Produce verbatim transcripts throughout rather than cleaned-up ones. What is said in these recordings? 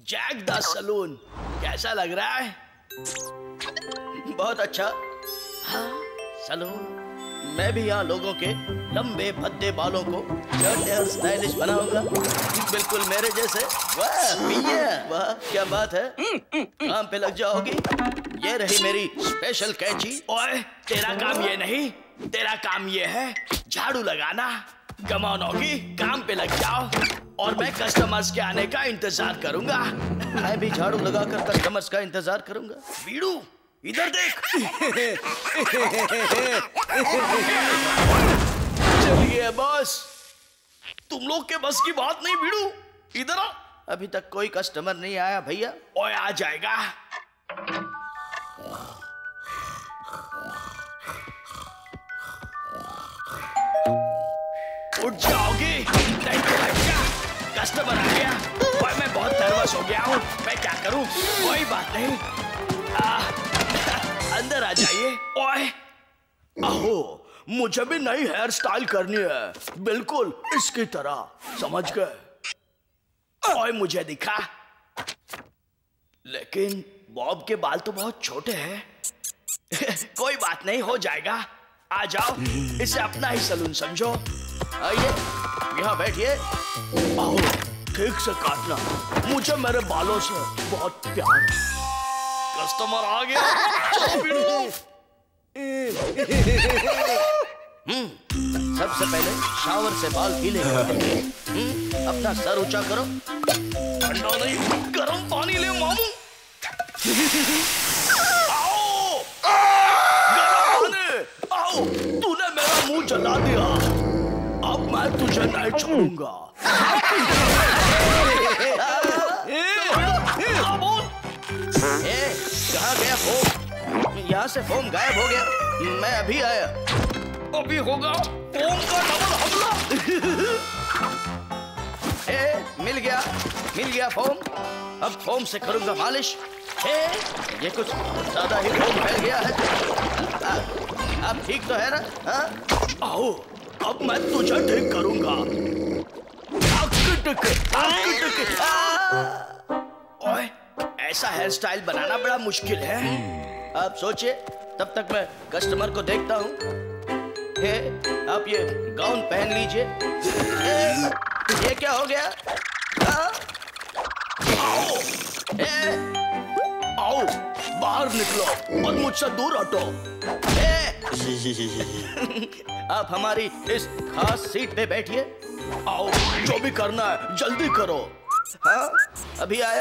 Jack the salon. कैसा लग रहा है? बहुत अच्छा। हाँ, सलून। मैं भी यहाँ लोगों के लंबे भद्दे बालों को हेयर स्टाइलिश बनाऊंगा, बिल्कुल मेरे जैसे। वाह भैया, वाह क्या बात है। काम पे लग जाओगी। ये रही मेरी स्पेशल कैंची। ओए, तेरा काम ये नहीं, तेरा काम ये है झाड़ू लगाना। कम ऑन होगी, काम पे लग जाओ और मैं कस्टमर्स के आने का इंतजार करूंगा। मैं भी झाड़ू लगाकर कस्टमर्स का इंतजार करूंगा। बीड़ू इधर देख। चलिए बॉस, तुम लोग के बस की बात नहीं। बीड़ू इधर आ। अभी तक कोई कस्टमर नहीं आया भैया। ओए आ जाएगा। उठ जाओगे? नहीं तो लग जा। कस्टमर आ गया। ओए मैं बहुत नर्वस हो गया हूँ, मैं क्या करूँ? कोई बात नहीं, आ, अंदर आ जाइए। ओए आहो, मुझे भी नई हेयर स्टाइल करनी है, बिल्कुल इसकी तरह, समझ गए? ओए मुझे दिखा, लेकिन बॉब के बाल तो बहुत छोटे हैं। कोई बात नहीं, हो जाएगा। आ जाओ, इसे अपना ही सलून समझो। आइए, यहाँ बैठिए। आओ, ठीक से काटना, मुझे मेरे बालों से बहुत प्यार है। कस्टमर आ गया। चलो बीड़ू। हम्म, सबसे पहले शावर से बाल गीले करते हैं। हम्म, अपना सर ऊंचा करो। ठंडा नहीं, गर्म पानी ले मामू। आओ, गर्म पानी। आओ, तूने मेरा मुंह जला दिया। अब मैं तुझे नहीं छोड़ूंगा। कहाँ गया फोम? यहाँ से फोम गायब हो गया। मैं अभी आया। अभी होगा फोम का डबल हमला। ए, मिल गया, मिल गया फोम। अब फोम से करूंगा मालिश। ए, ये कुछ ज्यादा ही फोम फैल गया है। आ, अब ठीक तो है ना? हाँ? आओ, अब मैं तुझे ठीक करूंगा। ओए, ऐसा हेयर स्टाइल बनाना बड़ा मुश्किल है। आप सोचिए, तब तक मैं कस्टमर को देखता हूँ। हे, आप ये गाउन पहन लीजिए। ये क्या हो गया? आ? आओ, ए, आओ, बाहर निकलो और मुझसे दूर हटो। आप हमारी इस खास सीट पे बैठिए। आओ, जो भी करना है जल्दी करो। हाँ, अभी आया।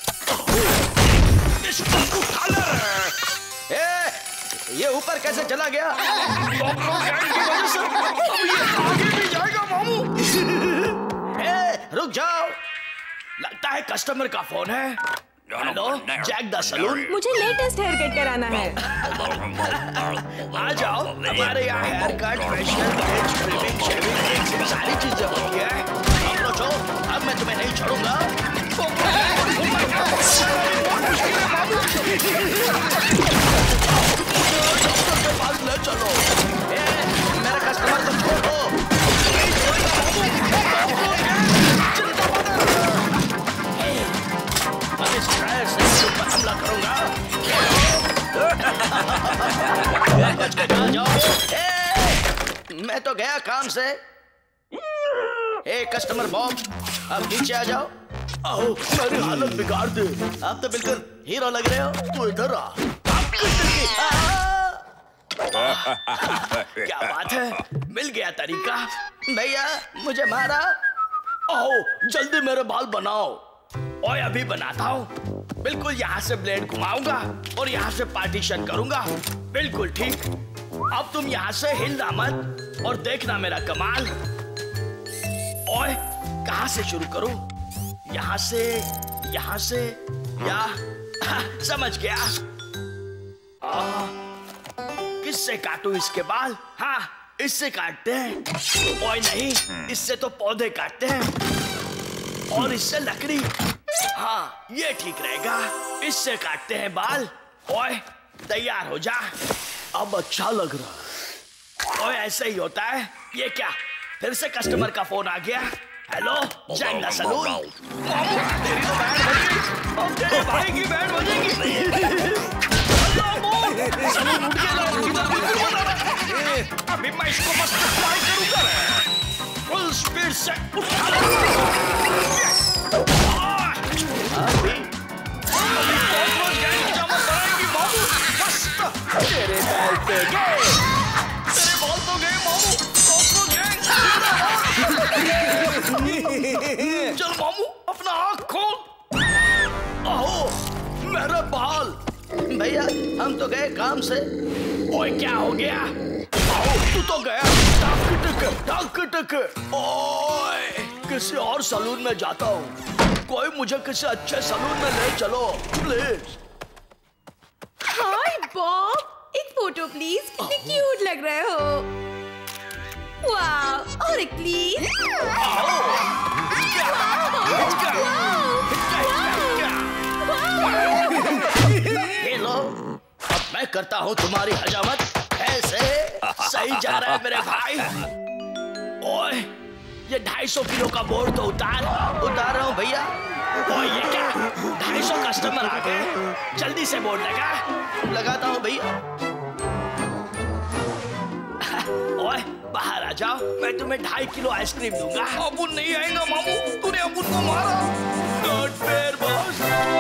इसको उठा ले। ए, ये ऊपर कैसे चला गया? की वजह से अब ये आगे भी जाएगा मामू। ए, रुक जाओ, लगता है कस्टमर का फोन है। Hello, Jack the salon. मुझे लेटेस्ट हेयर कट कराना है। आ जाओ, हमारे यहाँ hair cut, facial, bleach, trimming, shaving, सारी चीजें होती है। अप्रोच हो, अब मैं तुम्हें नहीं छोड़ूंगा। ले चलो। ए, मेरे कस्टमर को छोड़ो। अब इस ड्रायर से इसके ऊपर हमला करूंगा। बच के कहाँ जाओ? ए, मैं तो गया काम से। ए, कस्टमर बॉब, अब नीचे आ जाओ। आओ, मेरी हालत बिगाड़ दे। आप तो बिल्कुल हीरो लग रहे हो। तू इधर आ। क्या बात है, मिल गया तरीका। भैया, मुझे मारा। आओ, जल्दी मेरे बाल बनाओ। ओए, अभी बनाता हूँ। बिल्कुल यहाँ से ब्लेड घुमाऊंगा और यहाँ से पार्टीशन करूंगा। बिल्कुल ठीक। अब तुम यहाँ से हिलना मत और देखना मेरा कमाल। ओए, कहाँ से शुरू करूं? यहाँ से, यहाँ से, या समझ गया। आ, किससे काटूं इसके बाल? हाँ, इससे काटते हैं। ओए नहीं, इससे तो पौधे काटते हैं। और इससे लकड़ी। हाँ, ये ठीक रहेगा। इससे काटते हैं बाल। ओए, तैयार हो जा। अब अच्छा लग रहा है। ओए, ऐसे ही होता है। ये क्या, फिर से कस्टमर का फोन आ गया। हेलो जैंगा सलून। मामू तेरी तो बैंड बज गई, अब तेरे भाई की बैंड बजेगी। अल्लाह मोर, सलून उठ गया, इधर बिल्कुल बना रहा। अभी मैं इसको मस्त फ्राई करूंगा, फुल स्पीड से उठा लूंगा। अभी अभी कॉकरोच गैंग जमा कराएंगी मामू, मस्त। तेरे बाल पे गए, तेरे बाल तो गए मामू, कॉकरोच गैंग जिंदाबाद। चल मामू अपना आँख खोल। ओहो मेरे बाल। भैया हम तो गए काम से। ओए क्या हो गया? आओ तू तो गया टक टक टक टक। ओए किसी और सलून में जाता हूँ, कोई मुझे किसी अच्छे सलून में ले चलो प्लीज। हाय बॉब, एक फोटो प्लीज, कितने क्यूट लग रहे हो। वाह, और एक प्लीज। ये लो, अब मैं करता हूँ तुम्हारी हजामत। ऐसे सही जा रहा है मेरे भाई। ओए ये ढाई सौ किलो का बोर्ड तो उतार उतार रहा हूँ भैया। ओए ये क्या, ढाई सौ कस्टमर आ गए, जल्दी से बोर्ड लगा। लगाता हूँ भैया। ओए बाहर आ जाओ, मैं तुम्हें ढाई किलो आइसक्रीम दूंगा। अबुन नहीं आएगा मामू, तूने अबुन को मारा।